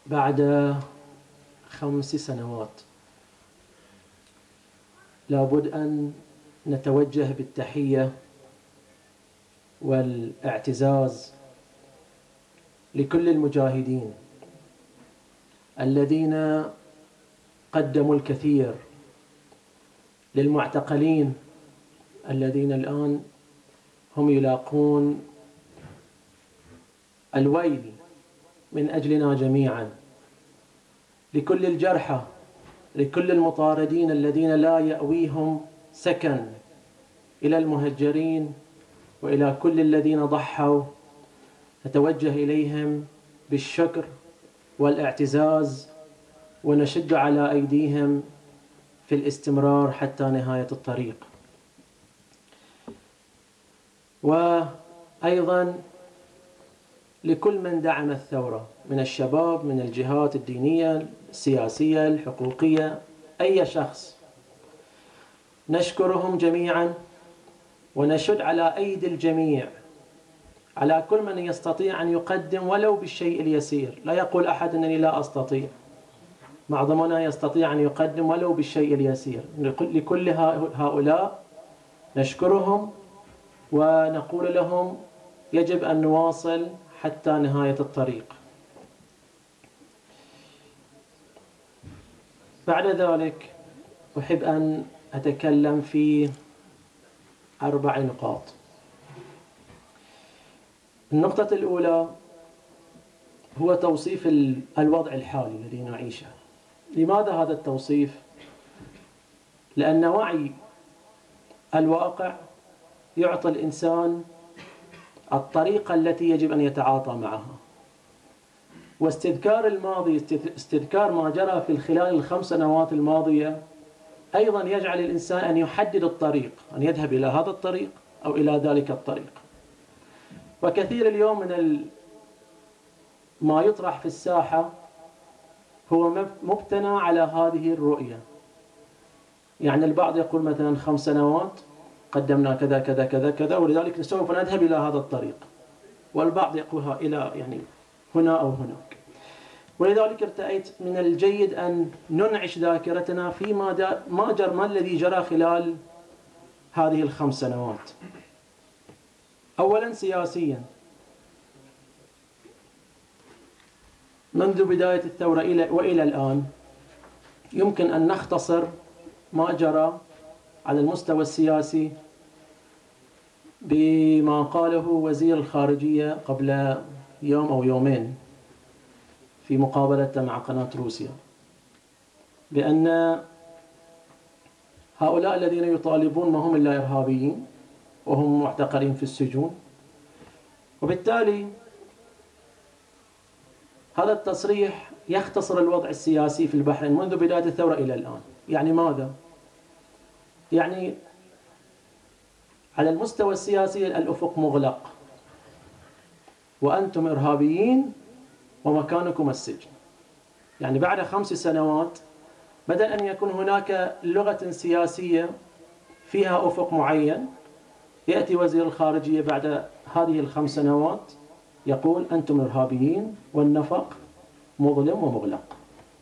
بعد 5 سنوات لابد أن نتوجه بالتحية والاعتزاز لكل المجاهدين الذين قدموا الكثير، للمعتقلين الذين الآن هم يلاقون الويل من أجلنا جميعا، لكل الجرحى، لكل المطاردين الذين لا يأويهم سكن، إلى المهجرين وإلى كل الذين ضحوا، نتوجه إليهم بالشكر والاعتزاز ونشد على أيديهم في الاستمرار حتى نهاية الطريق. وأيضا لكل من دعم الثورة من الشباب، من الجهات الدينية السياسية الحقوقية، أي شخص، نشكرهم جميعا ونشد على أيدي الجميع على كل من يستطيع أن يقدم ولو بالشيء اليسير. لا يقول أحد أنني لا أستطيع، معظمنا يستطيع أن يقدم ولو بالشيء اليسير. لكل هؤلاء نشكرهم ونقول لهم يجب أن نواصل حتى نهاية الطريق. بعد ذلك أحب أن أتكلم في 4 نقاط. النقطة الأولى هو توصيف الوضع الحالي الذي نعيشه. لماذا هذا التوصيف؟ لأن وعي الواقع يعطي الإنسان الطريقة التي يجب أن يتعاطى معها، واستذكار الماضي، استذكار ما جرى في خلال ال5 سنوات الماضية أيضا يجعل الإنسان أن يحدد الطريق، أن يذهب إلى هذا الطريق أو إلى ذلك الطريق. وكثير اليوم من ما يطرح في الساحة هو مبتنى على هذه الرؤية. يعني البعض يقول مثلا 5 سنوات قدمنا كذا كذا كذا كذا ولذلك سوف نذهب إلى هذا الطريق، والبعض يقولها إلى يعني هنا أو هناك. ولذلك ارتأيت من الجيد أن ننعش ذاكرتنا في ما الذي جرى خلال هذه ال5 سنوات. أولا سياسيا، منذ بداية الثورة وإلى الآن يمكن أن نختصر ما جرى على المستوى السياسي بما قاله وزير الخارجية قبل يوم أو يومين في مقابلته مع قناة روسيا، بأن هؤلاء الذين يطالبون ما هم إلا إرهابيين وهم معتقلين في السجون. وبالتالي هذا التصريح يختصر الوضع السياسي في البحرين منذ بداية الثورة إلى الآن. يعني ماذا؟ يعني على المستوى السياسي الأفق مغلق، وأنتم إرهابيين ومكانكم السجن. يعني بعد 5 سنوات بدل أن يكون هناك لغة سياسية فيها أفق معين، يأتي وزير الخارجية بعد هذه ال5 سنوات يقول أنتم إرهابيين والنفق مظلم ومغلق.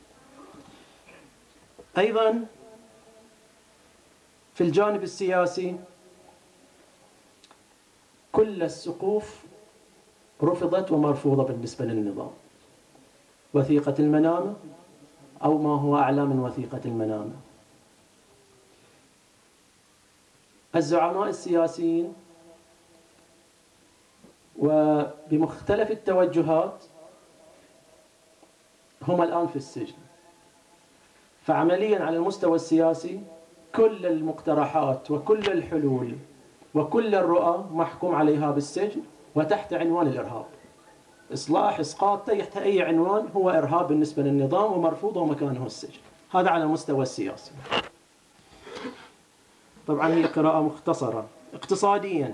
أيضا في الجانب السياسي كل السقوف رفضت ومرفوضة بالنسبة للنظام. وثيقة المنامة أو ما هو أعلى من وثيقة المنامة. الزعماء السياسيين وبمختلف التوجهات هم الآن في السجن. فعمليا على المستوى السياسي كل المقترحات وكل الحلول وكل الرؤى محكوم عليها بالسجن وتحت عنوان الإرهاب. إصلاح، إسقاط، تحت أي عنوان هو إرهاب بالنسبة للنظام ومرفوض ومكانه السجن. هذا على المستوى السياسي. طبعا هي قراءة مختصرة. اقتصاديا،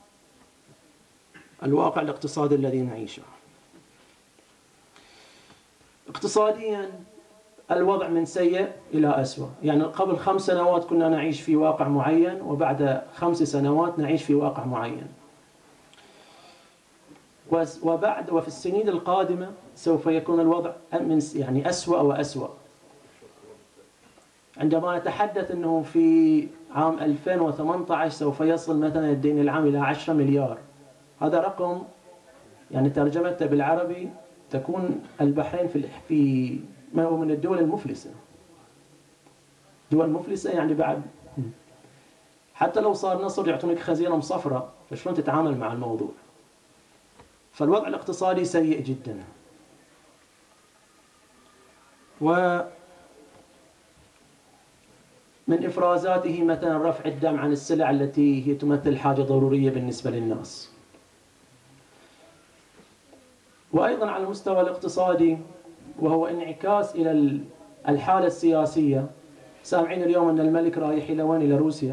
الواقع الاقتصادي الذي نعيشه. اقتصاديا الوضع من سيء إلى أسوأ. يعني قبل 5 سنوات كنا نعيش في واقع معين، وبعد 5 سنوات نعيش في واقع معين. وفي السنين القادمة سوف يكون الوضع يعني أسوأ وأسوأ. عندما نتحدث أنه في عام 2018 سوف يصل مثلا الدين العام إلى 10 مليار، هذا رقم يعني ترجمته بالعربي تكون البحرين في ما هو من الدول المفلسة. دول مفلسة يعني بعد حتى لو صار نصر يعطونك خزينة مصفرة، فشلون تتعامل مع الموضوع؟ فالوضع الاقتصادي سيء جدا. ومن إفرازاته مثلا رفع الدعم عن السلع التي هي تمثل حاجة ضرورية بالنسبة للناس. وأيضا على المستوى الاقتصادي وهو انعكاس إلى الحالة السياسية. سامعين اليوم أن الملك رايح إلى وين؟ إلى روسيا.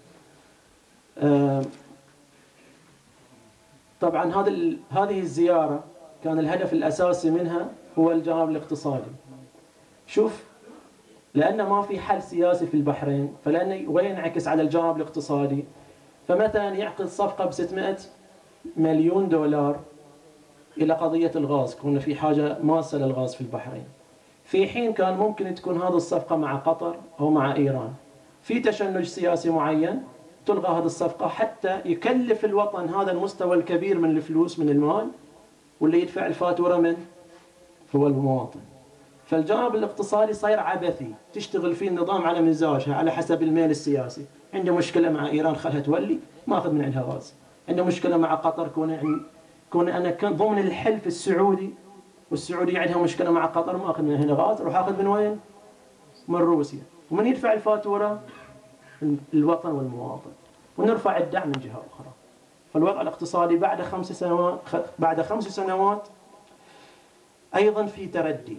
طبعا هذه الزيارة كان الهدف الأساسي منها هو الجانب الاقتصادي. شوف، لأن ما في حل سياسي في البحرين وينعكس على الجانب الاقتصادي، فمثلا يعقد صفقة ب 600 مليون دولار إلى قضية الغاز، كنا في حاجة ماسة للغاز في البحرين، في حين كان ممكن تكون هذه الصفقة مع قطر أو مع إيران. في تشنج سياسي معين تلغى هذه الصفقة حتى يكلف الوطن هذا المستوى الكبير من الفلوس من المال، واللي يدفع الفاتورة من هو المواطن. فالجانب الاقتصادي صاير عبثي، تشتغل فيه النظام على مزاجها على حسب الميل السياسي. عنده مشكلة مع إيران خلها تولي، ما أخذ من عندها غاز. عنده مشكلة مع قطر، كون أنا كان ضمن الحلف السعودي والسعودية عندها مشكلة مع قطر، ما أخذ من هنا غاز، روح أخذ من وين؟ من روسيا. ومن يدفع الفاتورة؟ الوطن والمواطن. ونرفع الدعم من جهة أخرى. فالوضع الاقتصادي بعد 5 سنوات أيضا في تردي.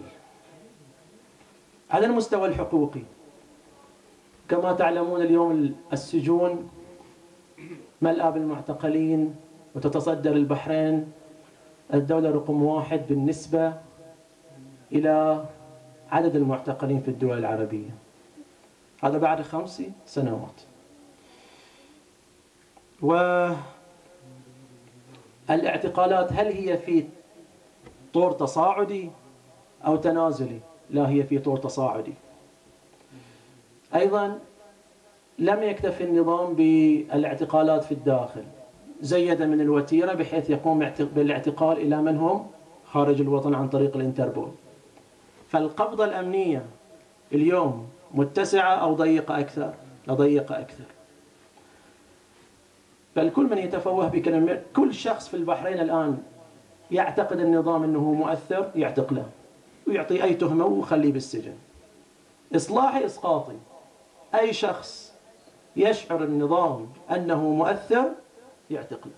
على المستوى الحقوقي كما تعلمون اليوم السجون ملأى بالمعتقلين، وتتصدر البحرين الدولة رقم 1 بالنسبة إلى عدد المعتقلين في الدول العربية. هذا بعد 5 سنوات. والاعتقالات هل هي في طور تصاعدي أو تنازلي؟ لا، هي في طور تصاعدي. أيضا لم يكتفي النظام بالاعتقالات في الداخل، زيد من الوتيرة بحيث يقوم بالاعتقال إلى من هم خارج الوطن عن طريق الانتربول. فالقبضة الأمنية اليوم متسعة أو ضيقة أكثر؟ ضيقة أكثر. بل كل من يتفوه بكلمة، كل شخص في البحرين الآن يعتقد النظام أنه مؤثر يعتقله ويعطي أي تهمة ويخليه بالسجن. إصلاحي إسقاطي. أي شخص يشعر النظام أنه مؤثر يعتقله.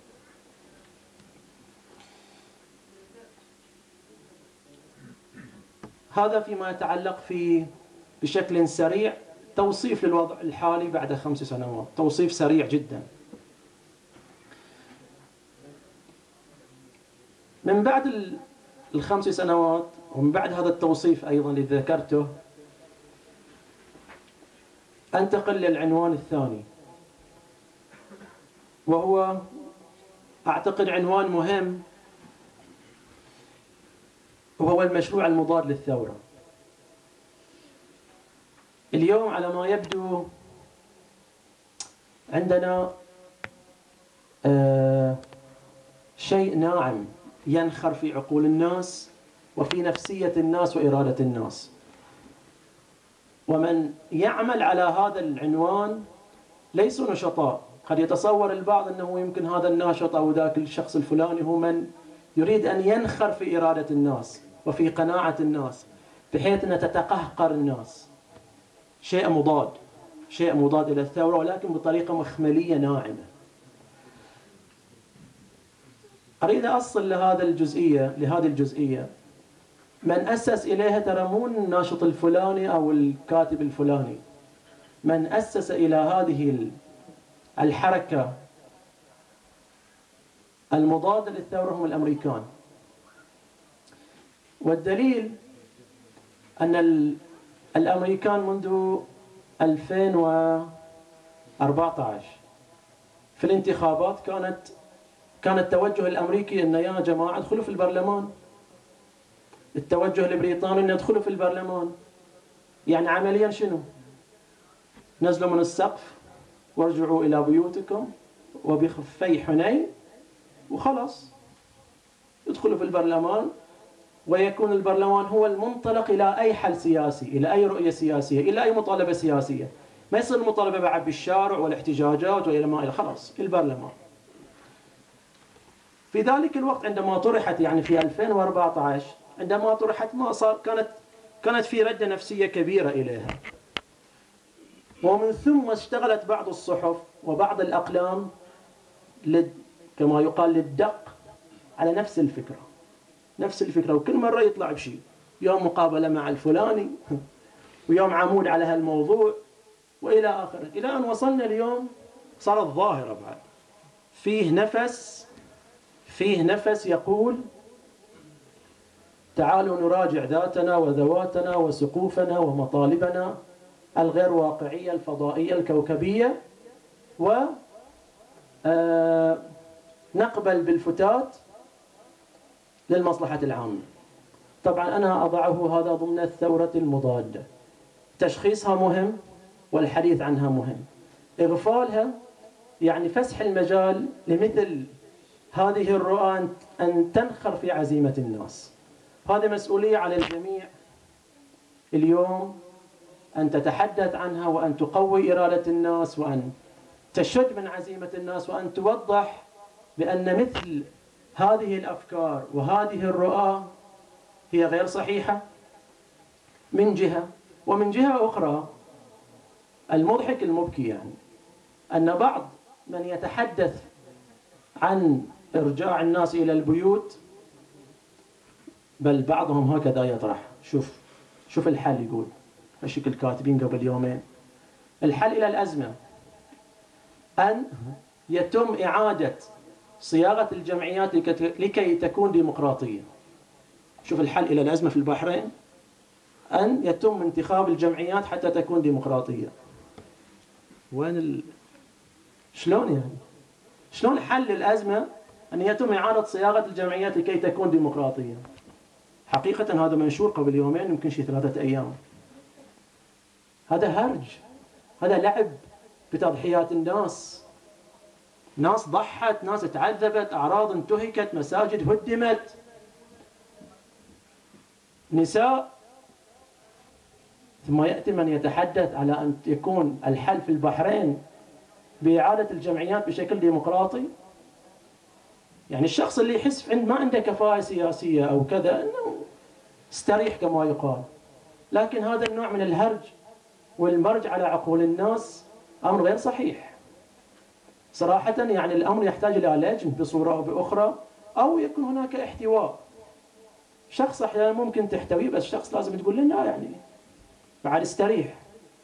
هذا فيما يتعلق بشكل سريع توصيف للوضع الحالي بعد 5 سنوات، توصيف سريع جدا. من بعد ال5 سنوات ومن بعد هذا التوصيف أيضا اللي ذكرته، أنتقل للعنوان الثاني، وهو أعتقد عنوان مهم، وهو المشروع المضاد للثورة. اليوم على ما يبدو عندنا شيء ناعم ينخر في عقول الناس وفي نفسية الناس وإرادة الناس. ومن يعمل على هذا العنوان ليسوا نشطاء. قد يتصور البعض أنه يمكن هذا الناشط أو ذاك الشخص الفلاني هو من يريد أن ينخر في إرادة الناس وفي قناعة الناس بحيث أن تتقهقر الناس. شيء مضاد إلى الثورة، ولكن بطريقة مخملية ناعمة. أريد أصل لهذه الجزئية. من أسس إليها ترى مو الناشط الفلاني أو الكاتب الفلاني. من أسس إلى هذه الحركة المضادة للثورة هم الأمريكان. والدليل أن الأمريكان منذ 2014 في الانتخابات كانت كان التوجه الأمريكي أن يا جماعة ادخلوا في البرلمان، التوجه البريطاني أن يدخلوا في البرلمان. يعني عمليا شنو؟ نزلوا من السقف وارجعوا إلى بيوتكم وبخفي حنين وخلاص، يدخلوا في البرلمان، ويكون البرلمان هو المنطلق إلى أي حل سياسي، إلى أي رؤية سياسية، إلى أي مطالبة سياسية. ما يصير المطالبة بعد بالشارع والاحتجاجات وإلى ما إلى، خلاص البرلمان. في ذلك الوقت عندما طرحت، يعني في 2014 عندما طرحت، ما صار، كانت في ردة نفسية كبيرة إليها، ومن ثم اشتغلت بعض الصحف وبعض الأقلام كما يقال للدق على نفس الفكرة، نفس الفكرة، وكل مرة يطلع بشيء، يوم مقابلة مع الفلاني ويوم عمود على هالموضوع وإلى آخره، إلى أن وصلنا اليوم صارت ظاهرة بعد فيه نفس يقول تعالوا نراجع ذاتنا وذواتنا وسقوفنا ومطالبنا الغير واقعية الفضائية الكوكبية، ونقبل بالفتات للمصلحة العامة. طبعا أنا أضعه هذا ضمن الثورة المضادة. تشخيصها مهم والحديث عنها مهم، إغفالها يعني فسح المجال لمثل هذه الرؤى أن تنخر في عزيمة الناس. هذه مسؤولية على الجميع اليوم، أن تتحدث عنها وأن تقوي إرادة الناس وأن تشد من عزيمة الناس وأن توضح بأن مثل هذه الأفكار وهذه الرؤى هي غير صحيحة من جهة، ومن جهة أخرى المضحك المبكي يعني أن بعض من يتحدث عن إرجاع الناس إلى البيوت، بل بعضهم هكذا يطرح، شوف الحل، يقول هالشكل كاتبين قبل يومين: الحل إلى الأزمة أن يتم إعادة صياغة الجمعيات لكي تكون ديمقراطية. شوف الحل إلى الأزمة في البحرين، أن يتم انتخاب الجمعيات حتى تكون ديمقراطية. شلون يعني؟ شلون حل الأزمة أن يتم إعادة صياغة الجمعيات لكي تكون ديمقراطية؟ حقيقة هذا منشور قبل يومين، يمكن شي 3 أيام. هذا هرج، هذا لعب بتضحيات الناس. ناس ضحت، ناس تعذبت، أعراض انتهكت، مساجد هدمت، نساء، ثم يأتي من يتحدث على أن يكون الحل في البحرين بإعادة الجمعيات بشكل ديمقراطي. يعني الشخص اللي يحس ما عنده كفاءة سياسية أو كذا أنه استريح كما يقال، لكن هذا النوع من الهرج والمرج على عقول الناس أمر غير صحيح صراحة. يعني الأمر يحتاج إلى لجنة بصورة أو بأخرى، أو يكون هناك احتواء. شخص أحيانا ممكن تحتويه، بس شخص لازم تقول لنا يعني بعد استريح.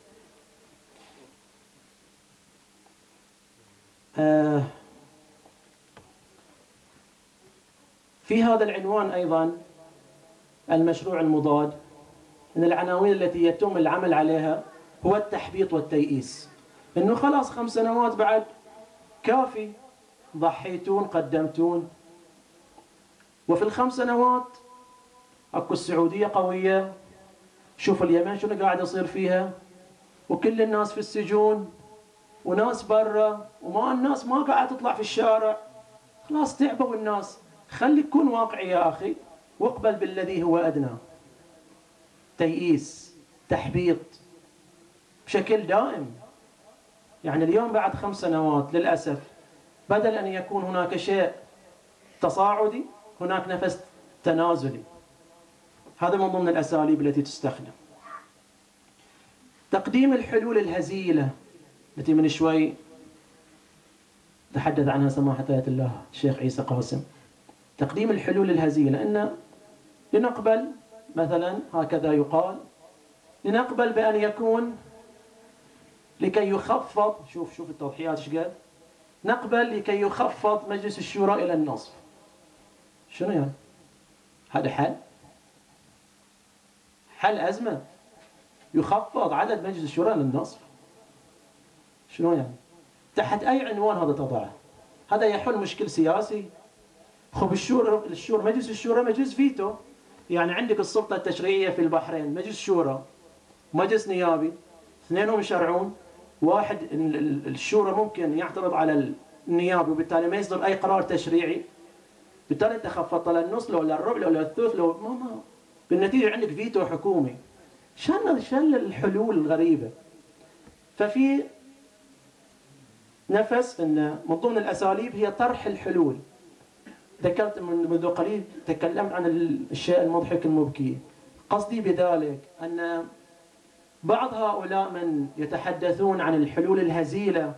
في هذا العنوان أيضا المشروع المضاد، من العناوين التي يتم العمل عليها هو التحبيط والتيئيس، إنه خلاص 5 سنوات بعد كافي، ضحيتون قدمتون. وفي ال5 سنوات اكو السعودية قوية، شوف اليمن شنو قاعد يصير فيها، وكل الناس في السجون وناس برا، وما الناس ما قاعد تطلع في الشارع، خلاص تعبوا الناس. خلي كون واقعي يا أخي، واقبل بالذي هو أدنى. تيئيس، تحبيط بشكل دائم. يعني اليوم بعد 5 سنوات للأسف، بدل أن يكون هناك شيء تصاعدي، هناك نفس تنازلي. هذا من ضمن الأساليب التي تستخدم. تقديم الحلول الهزيلة التي من شوي تحدث عنها سماحة آية الله الشيخ عيسى قاسم. تقديم الحلول الهزيلة، إن لنقبل مثلا، هكذا يقال، لنقبل بأن يكون لكي يخفض، شوف التضحيات ايش قال، نقبل لكي يخفض مجلس الشورى إلى النصف. شنو يعني؟ هذا حل أزمة؟ يخفض عدد مجلس الشورى للنصف؟ شنو يعني؟ تحت أي عنوان هذا تضعه؟ هذا يحل مشكل سياسي. خب مجلس الشورى مجلس فيتو، يعني عندك السلطة التشريعية في البحرين مجلس شورى مجلس نيابي، اثنينهم يشرعون. واحد الشورى ممكن يعترض على النيابي وبالتالي ما يصدر أي قرار تشريعي، بالتالي انت خفضت للنص لو للربع لو للثلث لو ما بالنتيجة عندك فيتو حكومي. شان الحلول الغريبة. ففي نفس ان من ضمن الاساليب هي طرح الحلول. ذكرت منذ قليل، تكلمت عن الشيء المضحك المبكي. قصدي بذلك ان بعض هؤلاء من يتحدثون عن الحلول الهزيلة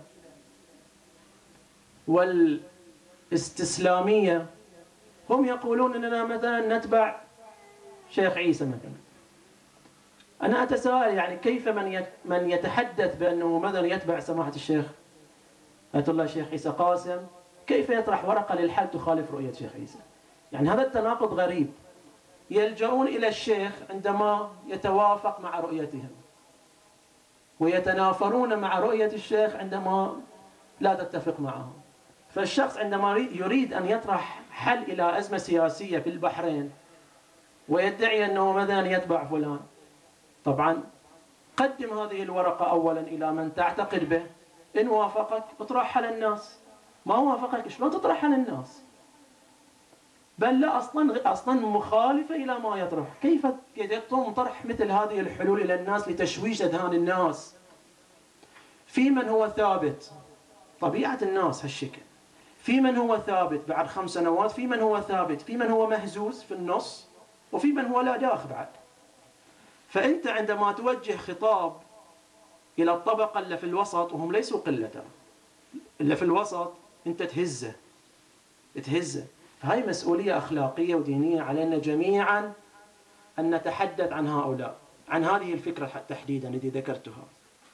والاستسلامية هم يقولون اننا مثلا نتبع شيخ عيسى مثلا. انا اتساءل يعني كيف من يتحدث بانه مثلا يتبع سماحة الشيخ آية الله الشيخ عيسى قاسم، كيف يطرح ورقة للحل تخالف رؤية شيخ عيسى؟ يعني هذا التناقض غريب. يلجؤون إلى الشيخ عندما يتوافق مع رؤيتهم، ويتنافرون مع رؤية الشيخ عندما لا تتفق معهم. فالشخص عندما يريد أن يطرح حل إلى أزمة سياسية في البحرين ويدعي أنه مثلا يتبع فلان، طبعا قدم هذه الورقة أولا إلى من تعتقد به، إن وافقك اطرحها للناس، ما وافقك شلون تطرحها للناس؟ بل لا، أصلا مخالفة إلى ما يطرح. كيف يتم طرح مثل هذه الحلول إلى الناس لتشويش أذهان الناس؟ في من هو ثابت، طبيعة الناس هالشكل، في من هو ثابت بعد 5 سنوات، في من هو ثابت، في من هو مهزوز في النص، وفي من هو لا داخل بعد. فأنت عندما توجه خطاب إلى الطبقة اللي في الوسط، وهم ليسوا قلة، اللي في الوسط أنت تهزه. فهي مسؤولية أخلاقية ودينية علينا جميعا أن نتحدث عن هؤلاء، عن هذه الفكرة تحديدا التي ذكرتها.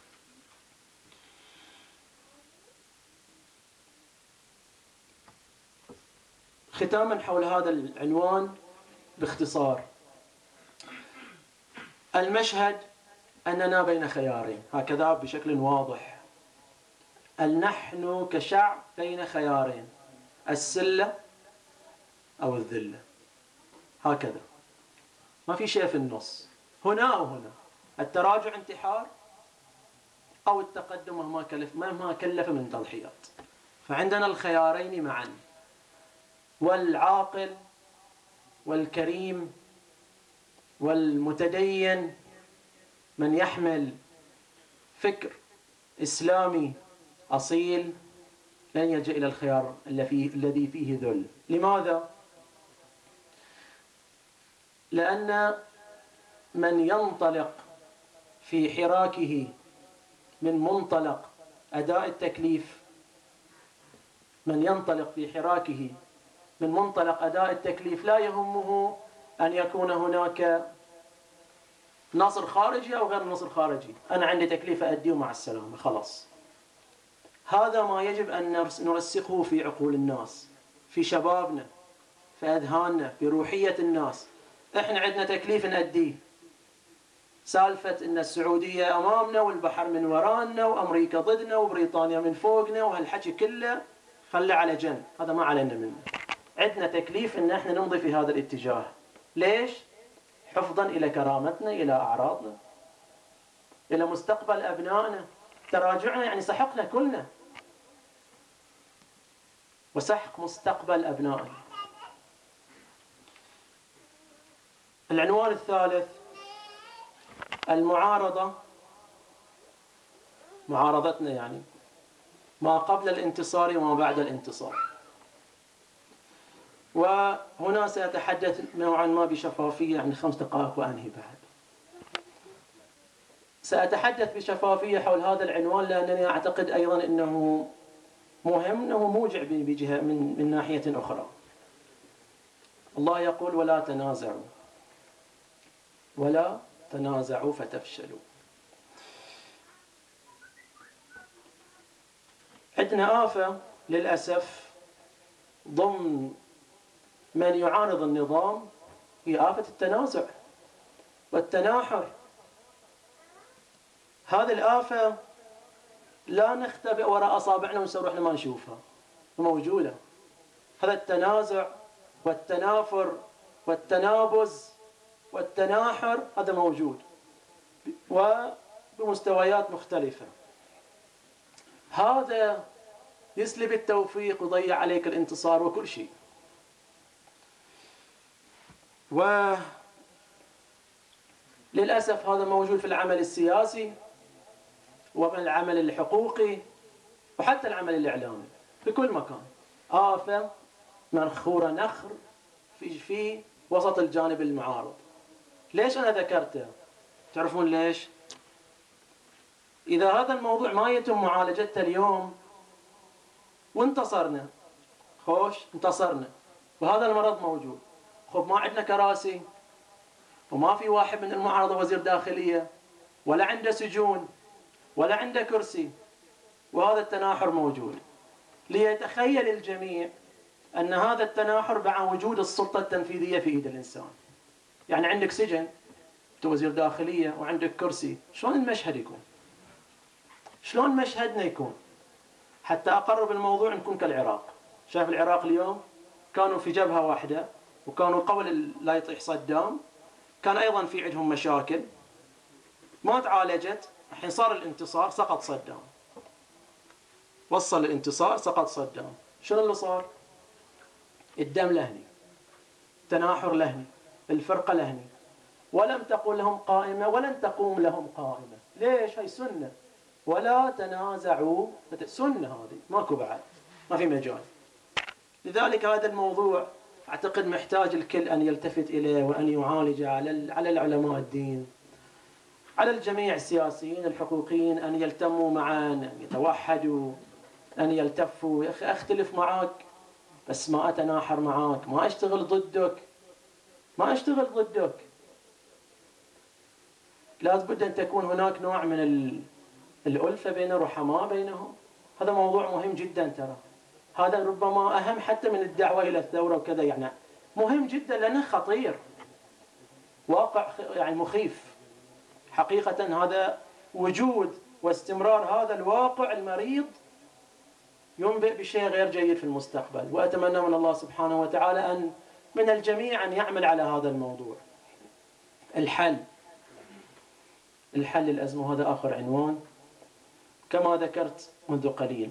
ختاما حول هذا العنوان باختصار، المشهد أننا بين خيارين، هكذا بشكل واضح. نحن كشعب بين خيارين، السلة أو الذلة، هكذا، ما في شيء في النص، هنا أو هنا، التراجع انتحار أو التقدم مهما كلف من تضحيات. فعندنا الخيارين معا. والعاقل والكريم والمتدين من يحمل فكر إسلامي أصيل لن يلجأ إلى الخيار الذي فيه ذل. لماذا؟ لأن من ينطلق في حراكه من منطلق أداء التكليف، من ينطلق في حراكه من منطلق أداء التكليف لا يهمه أن يكون هناك نصر خارجي أو غير نصر خارجي، أنا عندي تكليف أديه مع السلامة خلاص. هذا ما يجب أن نرسخه في عقول الناس، في شبابنا، في أذهاننا، في روحية الناس. إحنا عندنا تكليف نأديه. سالفة إن السعودية أمامنا والبحر من ورانا وأمريكا ضدنا وبريطانيا من فوقنا وهالحكي كله خلى على جنب، هذا ما علينا منه. عندنا تكليف إن إحنا نمضي في هذا الاتجاه. ليش؟ حفظا إلى كرامتنا، إلى أعراضنا، إلى مستقبل أبنائنا. تراجعنا يعني سحقنا كلنا وسحق مستقبل أبنائنا. العنوان الثالث، المعارضة، معارضتنا يعني ما قبل الانتصار وما بعد الانتصار. وهنا سأتحدث نوعا ما بشفافية، يعني 5 دقائق وأنهي بعد. سأتحدث بشفافية حول هذا العنوان لأنني أعتقد أيضا أنه مهم، أنه موجع بجهة من ناحية أخرى. الله يقول ولا تنازعوا فتفشلوا. عندنا آفة للأسف ضمن من يعارض النظام، هي آفة التنازع والتناحر. هذه الآفة لا نختبئ وراء أصابعنا ونسوي احنا ما نشوفها. موجودة. هذا التنازع والتنافر والتنابز والتناحر هذا موجود وبمستويات مختلفة. هذا يسلب التوفيق ويضيع عليك الانتصار وكل شيء. وللأسف هذا موجود في العمل السياسي ومن العمل الحقوقي وحتى العمل الإعلامي في كل مكان. آفة منخورة نخر في وسط الجانب المعارض. ليش أنا ذكرته؟ تعرفون ليش؟ إذا هذا الموضوع ما يتم معالجته اليوم وانتصرنا، خوش انتصرنا وهذا المرض موجود، خب ما عندنا كراسي وما في واحد من المعارضة وزير داخلية ولا عنده سجون ولا عنده كرسي، وهذا التناحر موجود. ليتخيل الجميع أن هذا التناحر مع وجود السلطة التنفيذية في إيد الإنسان. يعني عندك سجن، أنت وزير داخلية وعندك كرسي، شلون المشهد يكون؟ شلون مشهدنا يكون؟ حتى أقرب الموضوع نكون كالعراق. شايف العراق اليوم كانوا في جبهة واحدة وكانوا قبل لا يطيح صدام، كان أيضا في عندهم مشاكل ما تعالجت. الحين صار الانتصار، سقط صدام، وصل الانتصار، سقط صدام. شنو اللي صار؟ الدم لهني، تناحر لهني، الفرقة لهني، ولم تقل لهم قائمة ولن تقوم لهم قائمة. ليش؟ هي سنة، ولا تنازعوا، سنة هذه ماكو بعد، ما في مجال. لذلك هذا الموضوع أعتقد محتاج الكل أن يلتفت إليه وأن يعالج على العلماء الدين، على الجميع السياسيين الحقوقيين، أن يلتموا معا، أن يتوحدوا، أن يلتفوا. يا أخي أختلف معك بس ما أتناحر معك، ما أشتغل ضدك، ما أشتغل ضدك. لابد أن تكون هناك نوع من الألفة بين الرحماء بينهم. هذا موضوع مهم جدا ترى، هذا ربما أهم حتى من الدعوة إلى الثورة وكذا، يعني مهم جدا لأنه خطير، واقع يعني مخيف حقيقة. هذا وجود واستمرار هذا الواقع المريض ينبئ بشيء غير جيد في المستقبل. وأتمنى من الله سبحانه وتعالى أن من الجميع أن يعمل على هذا الموضوع. الحل للأزمة، هذا آخر عنوان كما ذكرت منذ قليل.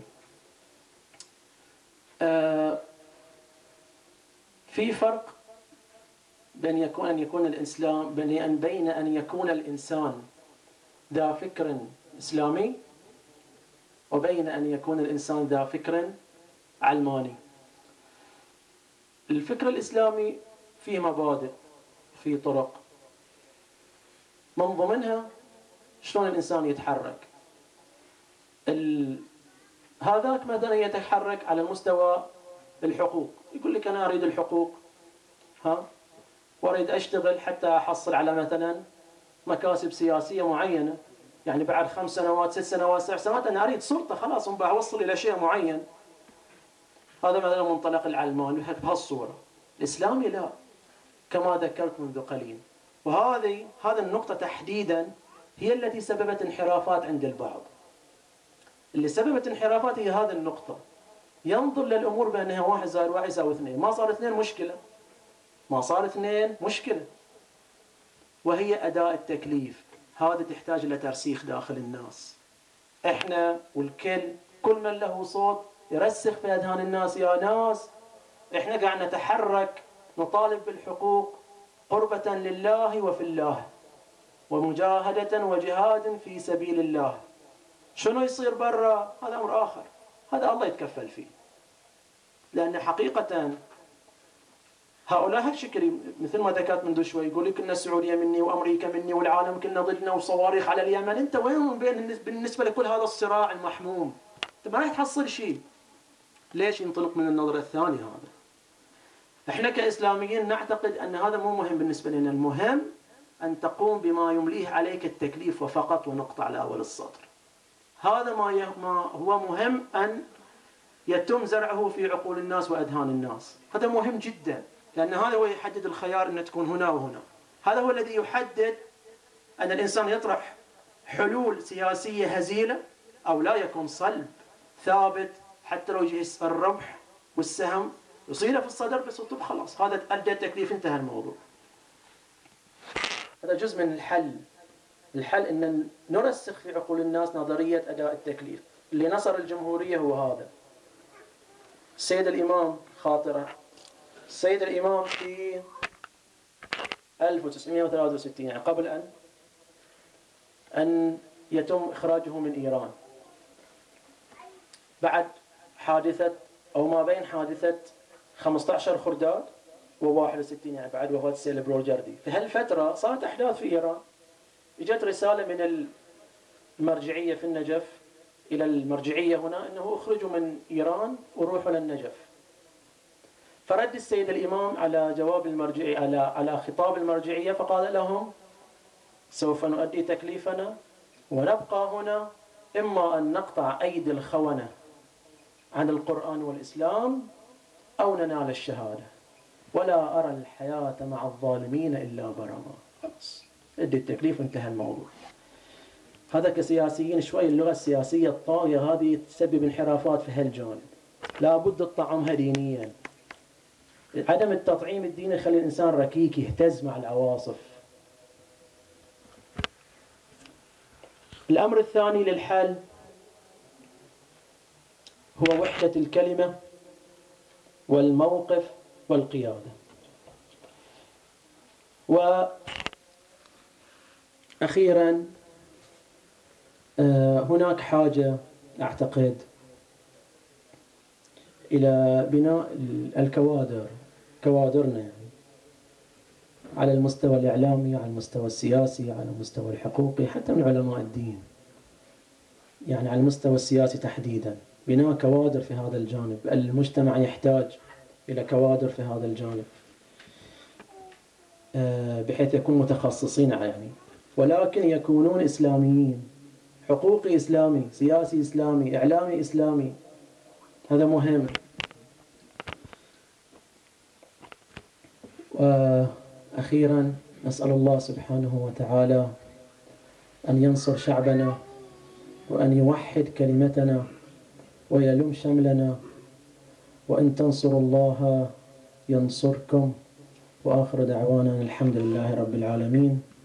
في فرق بين أن يكون الإسلام بين أن يكون الإنسان ذا فكر إسلامي وبين أن يكون الإنسان ذا فكر علماني. الفكر الإسلامي فيه مبادئ، فيه طرق، من ضمنها شلون الإنسان يتحرك. هذاك مثلا يتحرك على مستوى الحقوق، يقول لك أنا أريد الحقوق، وأريد أشتغل حتى أحصل على مثلا مكاسب سياسية معينة، يعني بعد 5 سنوات 6 سنوات 7 سنوات أنا أريد سلطة، خلاص أوصل إلى شيء معين. هذا مثلا منطلق العلماني بهالصورة. الإسلامي لا، كما ذكرت منذ قليل. هذه النقطة تحديدا هي التي سببت انحرافات عند البعض. اللي سببت انحرافات هي هذه النقطة، ينظر للأمور بأنها 1 زائد 1 يساوي 2، ما صار 2 مشكلة، ما صار 2 مشكلة، وهي أداء التكليف. هذا تحتاج إلى ترسيخ داخل الناس. إحنا والكل، كل من له صوت يرسخ في أذهان الناس، يا ناس إحنا قاعد نتحرك نطالب بالحقوق قربة لله وفي الله، ومجاهدة وجهاد في سبيل الله. شنو يصير برا هذا أمر آخر، هذا الله يتكفل فيه. لأن حقيقة هؤلاء هالشكل مثل ما ذكرت منذ شوي، يقول لك إن السعودية مني وأمريكا مني والعالم كلنا ضدنا وصواريخ على اليمن. أنت وين بالنسبة لكل هذا الصراع المحموم؟ أنت ما راح تحصل شيء. ليش ينطلق من النظرة الثانية هذا؟ إحنا كإسلاميين نعتقد أن هذا مو مهم بالنسبة لنا، المهم أن تقوم بما يمليه عليك التكليف وفقط، ونقطة على أول السطر. هذا ما هو مهم أن يتم زرعه في عقول الناس وأذهان الناس. هذا مهم جدا، لأن هذا هو يحدد الخيار أن تكون هنا وهنا. هذا هو الذي يحدد أن الإنسان يطرح حلول سياسية هزيلة أو لا، يكون صلب ثابت حتى لو يجي الرمح والسهم يصيله في الصدر بس وطب خلاص، هذا أدى التكليف، انتهى الموضوع. هذا جزء من الحل أن نرسخ في عقول الناس نظرية أداء التكليف. اللي نصر الجمهورية هو هذا. السيد الإمام خاطرة، السيد الإمام في 1963 يعني قبل أن يتم إخراجه من إيران، بعد حادثة أو ما بين حادثة 15 خرداد و61 يعني بعد وفاة السيد البروجردي، في هالفترة صارت أحداث في إيران. اجت رسالة من المرجعية في النجف إلى المرجعية هنا أنه اخرجوا من إيران وروحوا للنجف. فرد السيد الإمام على جواب المرجعية على خطاب المرجعية فقال لهم: سوف نؤدي تكليفنا ونبقى هنا، إما أن نقطع أيدي الخونة عن القرآن والإسلام أو ننال الشهادة، ولا أرى الحياة مع الظالمين إلا برما. خلاص أدي التكليف وانتهى الموضوع. هذا كسياسيين شوي اللغة السياسية الطاغية هذه تسبب انحرافات في هالجانب، لابد الطعامها دينيا. عدم التطعيم الديني يخلي الإنسان ركيك يهتز مع العواصف. الأمر الثاني للحل هو وحدة الكلمة والموقف والقيادة. وأخيرا هناك حاجة أعتقد إلى بناء الكوادر، كوادرنا يعني على المستوى الإعلامي، على المستوى السياسي، على المستوى الحقوقي، حتى من علماء الدين. يعني على المستوى السياسي تحديدا بناء كوادر في هذا الجانب. المجتمع يحتاج إلى كوادر في هذا الجانب بحيث يكون متخصصين يعني، ولكن يكونون إسلاميين، حقوقي إسلامي، سياسي إسلامي، إعلامي إسلامي. هذا مهم. وأخيرا نسأل الله سبحانه وتعالى أن ينصر شعبنا وأن يوحد كلمتنا ويلم شملنا، وإن تنصروا الله ينصركم. وآخر دعوانا الحمد لله رب العالمين.